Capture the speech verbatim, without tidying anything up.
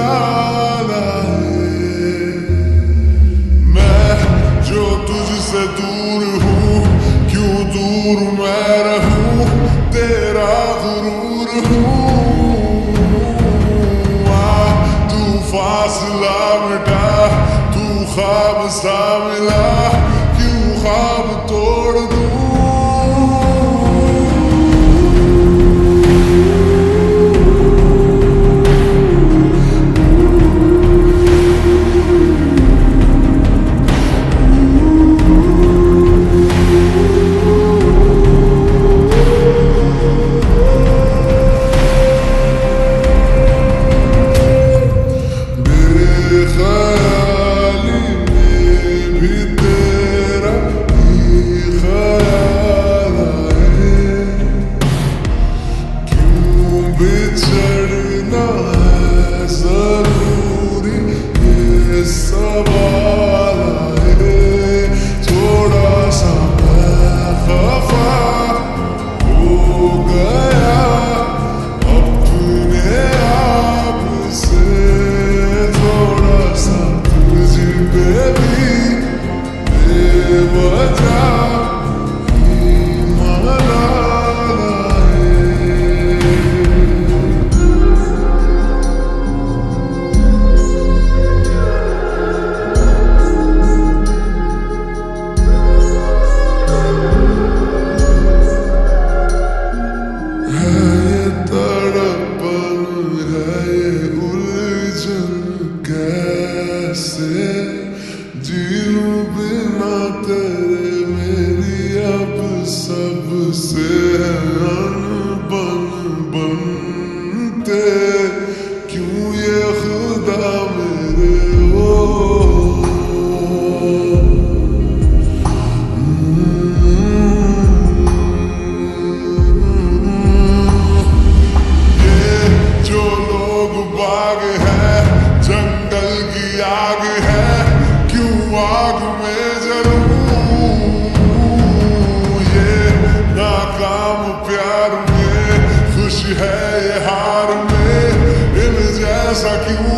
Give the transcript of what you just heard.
निराला है। मैं जो तुझसे दूर हूँ, क्यों दूर मैं रहूं, तेरा गुरूर हूँ। आ तू फासला मिटा, तू ख्वाब सा मिला, क्यों ख्वाब तोड़ दूं। बेखयाली में भी तेरा ही ख्याल आए, क्यों बिछड़ना है जरूरी ये सवाल आए। थोड़ा सा मैं खफा हो गया अपने आप से, थोड़ा सा तुझ पे भी बेवजह ईमान लाए। है ये तड़पन, है ये उलझन, कैसे जी लूं बिना तेरे। मेरी अब सबसे है अनबन बनते, क्यों ये खुदा मेरे हो। ये जो लोग बाग है, जंगल की आग है, क्यों आग में जलूं। ये नाकाम प्यार में, खुश है ये हार में, इन जैसा क्यों